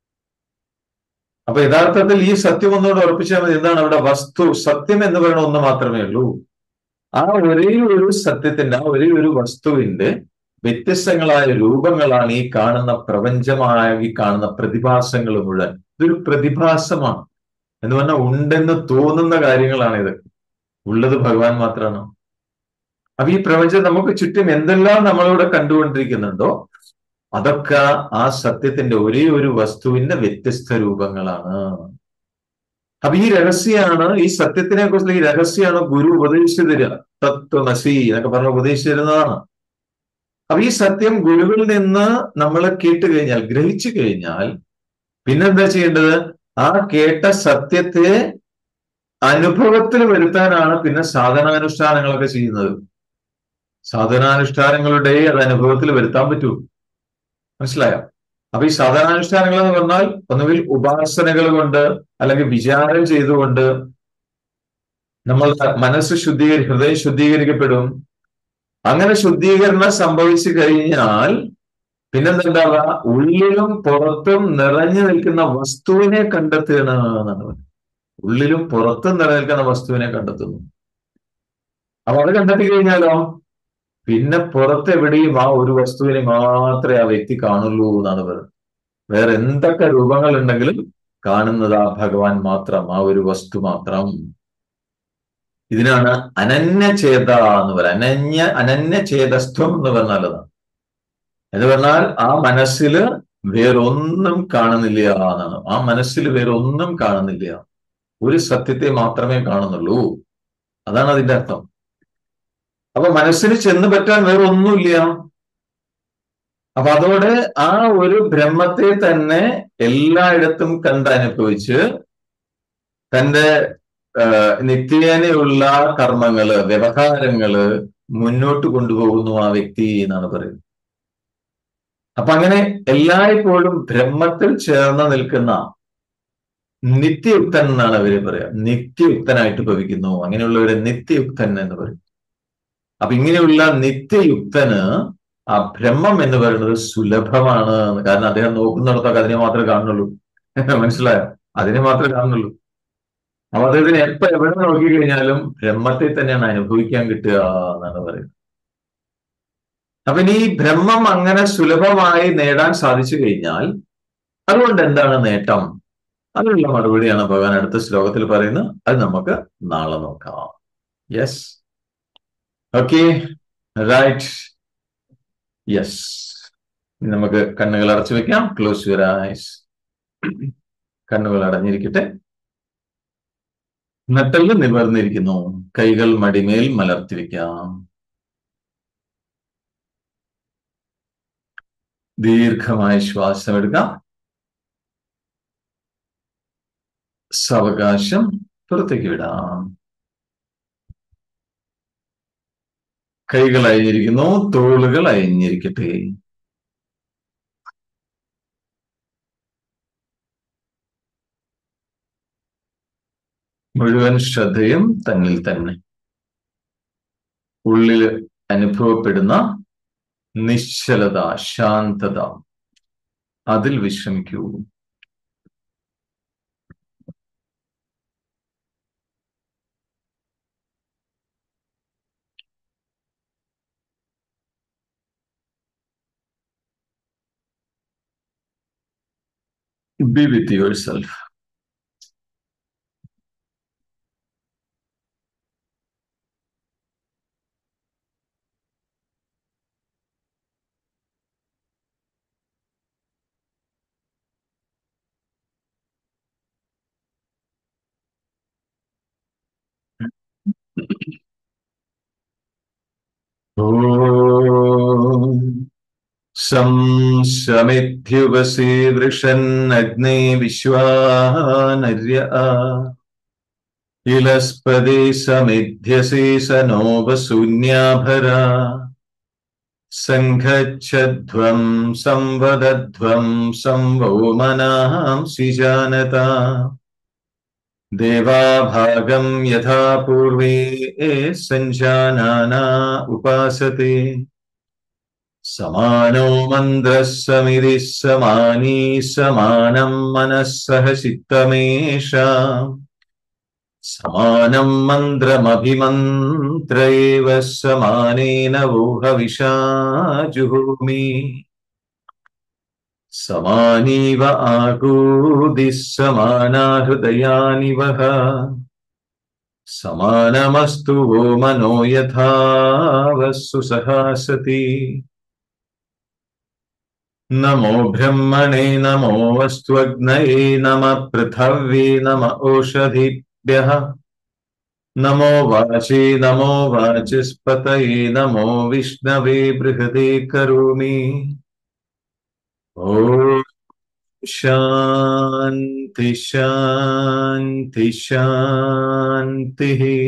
അപ്പൊ യഥാർത്ഥത്തിൽ ഈ സത്യം ഒന്നുകൂടെ ഉറപ്പിച്ചാൽ മതി. എന്താണ് അവിടെ വസ്തു? സത്യം എന്ന് പറയുന്ന ഒന്ന് മാത്രമേ ഉള്ളൂ. ആ ഒരേ ഒരു സത്യത്തിന്റെ, ആ ഒരേ ഒരു വസ്തുവിന്റെ വ്യത്യസ്തങ്ങളായ രൂപങ്ങളാണ് ഈ കാണുന്ന പ്രപഞ്ചമായി കാണുന്ന പ്രതിഭാസങ്ങൾ മുഴുവൻ. ഇതൊരു പ്രതിഭാസമാണ് എന്ന് പറഞ്ഞാൽ ഉണ്ടെന്ന് തോന്നുന്ന കാര്യങ്ങളാണ് ഇതൊക്കെ. ഉള്ളത് ഭഗവാൻ മാത്രമാണ്. അപ്പൊ ഈ പ്രപഞ്ചം നമുക്ക് ചുറ്റും എന്തെല്ലാം നമ്മളിവിടെ കണ്ടുകൊണ്ടിരിക്കുന്നുണ്ടോ അതൊക്കെ ആ സത്യത്തിന്റെ ഒരേ ഒരു വസ്തുവിന്റെ വ്യത്യസ്ത രൂപങ്ങളാണ്. അപ്പൊ ഈ രഹസ്യമാണ്, ഈ സത്യത്തിനെ കുറിച്ചുള്ള ഈ രഹസ്യമാണ് ഗുരു ഉപദേശിച്ചു തരിക. തത്വമസി എന്നൊക്കെ പറഞ്ഞ് ഉപദേശിച്ചു തരുന്നതാണ്. അപ്പൊ ഈ സത്യം ഗുരുവിൽ നിന്ന് നമ്മൾ കേട്ട് കഴിഞ്ഞാൽ, ഗ്രഹിച്ചു കഴിഞ്ഞാൽ പിന്നെന്താ ചെയ്യേണ്ടത്? ആ കേട്ട സത്യത്തെ അനുഭവത്തിൽ വരുത്താനാണ് പിന്നെ സാധനാനുഷ്ഠാനങ്ങളൊക്കെ ചെയ്യുന്നത്. സാധനാനുഷ്ഠാനങ്ങളുടെ അത് അനുഭവത്തിൽ വരുത്താൻ പറ്റൂ. മനസ്സിലായോ? അപ്പൊ ഈ സാധനാനുഷ്ഠാനങ്ങൾ എന്ന് പറഞ്ഞാൽ ഒന്നുകിൽ ഉപാസനകൾ കൊണ്ട് അല്ലെങ്കിൽ വിചാരം ചെയ്തുകൊണ്ട് നമ്മളുടെ മനസ്സ് ശുദ്ധീകരി ഹൃദയം ശുദ്ധീകരിക്കപ്പെടും. അങ്ങനെ ശുദ്ധീകരണം സംഭവിച്ചു കഴിഞ്ഞാൽ പിന്നെന്തുണ്ടാവുക? ഉള്ളിലും പുറത്തും നിറഞ്ഞു നിൽക്കുന്ന വസ്തുവിനെ കണ്ടെത്തുകയാണ് എന്നാണ് പറയുന്നത്. ഉള്ളിലും പുറത്തും നിലനിൽക്കുന്ന വസ്തുവിനെ കണ്ടെത്തുന്നു. അപ്പൊ അത് കണ്ടെത്തി കഴിഞ്ഞാലോ പിന്നെ പുറത്തെവിടെയും ആ ഒരു വസ്തുവിനെ മാത്രമേ ആ വ്യക്തി കാണുള്ളൂ എന്നാണ് പറയുന്നത്. വേറെ എന്തൊക്കെ രൂപങ്ങൾ ഉണ്ടെങ്കിലും കാണുന്നത് ആ ഭഗവാൻ മാത്രം, ആ ഒരു വസ്തു മാത്രം. ഇതിനാണ് അനന്യചേത എന്ന് പറയുന്നത്. അനന്യ അനന്യചേതസ്ത്വം എന്ന് പറഞ്ഞാൽ അതാണ്. എന്ന് പറഞ്ഞാൽ ആ മനസ്സിൽ വേറൊന്നും കാണുന്നില്ല എന്നാണ്. ആ മനസ്സിൽ വേറൊന്നും കാണുന്നില്ല. ഒരു സത്യത്തെ മാത്രമേ കാണുന്നുള്ളൂ. അതാണ് അതിന്റെ അർത്ഥം. അപ്പൊ മനസ്സിന് ചെന്ന് പറ്റാൻ വേറെ ഒന്നുമില്ല. അപ്പൊ അതോടെ ആ ഒരു ബ്രഹ്മത്തെ തന്നെ എല്ലായിടത്തും കണ്ടനുഭവിച്ച് തന്റെ നിത്യേനയുള്ള കർമ്മങ്ങള്, വ്യവഹാരങ്ങള് മുന്നോട്ട് കൊണ്ടുപോകുന്നു ആ വ്യക്തി എന്നാണ് പറയുന്നത്. അപ്പൊ അങ്ങനെ എല്ലായ്പ്പോഴും ബ്രഹ്മത്തിൽ ചേർന്ന് നിൽക്കുന്ന നിത്യയുക്തൻ എന്നാണ് അവര് പറയാ. നിത്യയുക്തനായിട്ട് ഭവിക്കുന്നു, അങ്ങനെയുള്ളവരെ നിത്യയുക്തൻ എന്ന് പറയും. അപ്പൊ ഇങ്ങനെയുള്ള നിത്യയുക്തന് ആ ബ്രഹ്മം എന്ന് പറയുന്നത് സുലഭമാണ്. കാരണം അദ്ദേഹം നോക്കുന്നിടത്തൊക്കെ അതിനെ മാത്രമേ കാണുന്നുള്ളൂ. മനസ്സിലായോ? അതിനെ മാത്രമേ കാണുന്നുള്ളൂ. അപ്പൊ അദ്ദേഹത്തിന് എപ്പോ എവിടെ നോക്കിക്കഴിഞ്ഞാലും ബ്രഹ്മത്തെ തന്നെയാണ് അനുഭവിക്കാൻ കിട്ടുക എന്നാണ് പറയുന്നത്. അപ്പൊ ഇനി ഈ ബ്രഹ്മം അങ്ങനെ സുലഭമായി നേടാൻ സാധിച്ചു കഴിഞ്ഞാൽ അതുകൊണ്ട് എന്താണ് നേട്ടം? അതിനുള്ള മറുപടിയാണ് ഭഗവാൻ അടുത്ത ശ്ലോകത്തിൽ പറയുന്നത്. അത് നമുക്ക് നാളെ നോക്കാം. Yes, okay, right, yes. നമുക്ക് കണ്ണുകൾ അടച്ചു വെക്കാം. Close your eyes. കണ്ണുകൾ അടഞ്ഞിരിക്കട്ടെ. നട്ടെല്ല് നിവർന്നിരിക്കുന്നു. കൈകൾ മടിമേൽ മലർത്തിരിക്കാം. ദീർഘമായ ശ്വാസം എടുക്കാം. സാവകാശം പുറത്തേക്ക് വിടാം. കൈകൾ അയഞ്ഞിരിക്കുന്നു. തോളുകൾ അയഞ്ഞിരിക്കട്ടെ. മുഴുവൻ ശ്രദ്ധയും തന്നിൽ തന്നെ. ഉള്ളിൽ അനുഭവപ്പെടുന്ന നിശ്ചലത, ശാന്തത, അതിൽ വിശ്രമിക്കൂ. Be with yourself. ഓം സം ശമിത്യുപസീദൃശന്നഗ്നേ വിശ്വാനര്യ ഇലസ്പതി സമിധ്യസി സനോപശൂന്യാഭര സംഘച്ഛധ്വം സംവദധ്വം സംവോമനാംസി ജാനത ദേവാഭാഗം യഥാ പൂർവേ സഞ്ജാനാന ഉപാസത്തെ സമാനോ മന്ത്രസ്സമിതി സമാനീ സമാനം മനസ്സഹ ചിത്തമേഷാം സമാനം മന്ത്രമഭിമന്ത്ര ഏവ സമാനേന വോഹവിഷാ ജുഹോമി സമാനീവ ആകൂതിഃ സമാനാ ഹൃദയാനിവഹ സമാനമസ്തു വോ മനോ യഥാ വസ്സു സഹാസതി. നമോ ബ്രഹ്മണേ നമോ വസ്ത്വഗ്നയേ നമ പൃഥവ്യേ നമ ഓഷധിഭ്യഃ നമോ വാചേ നമോ വാചസ്പതയേ നമോ വിഷ്ണവേ ബൃഹദേ കരോമി. ഓം ശാന്തി ശാന്തി ശാന്തി.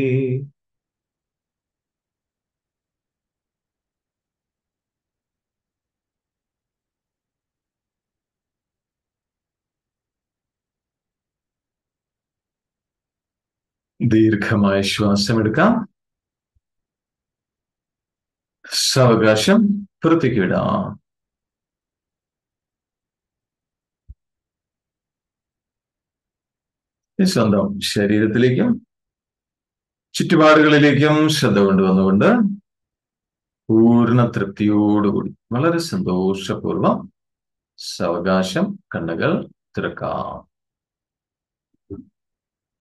ദീർഘമായ ശ്വാസം എടുക്കാം. സാവകാശം പുറത്തേക്ക് വിടാം. സ്വന്തം ശരീരത്തിലേക്കും ചുറ്റുപാടുകളിലേക്കും ശ്രദ്ധ കൊണ്ടുവന്നുകൊണ്ട് പൂർണ്ണ തൃപ്തിയോടുകൂടി വളരെ സന്തോഷപൂർവം സാവകാശം കണ്ണുകൾ തുറക്കാം.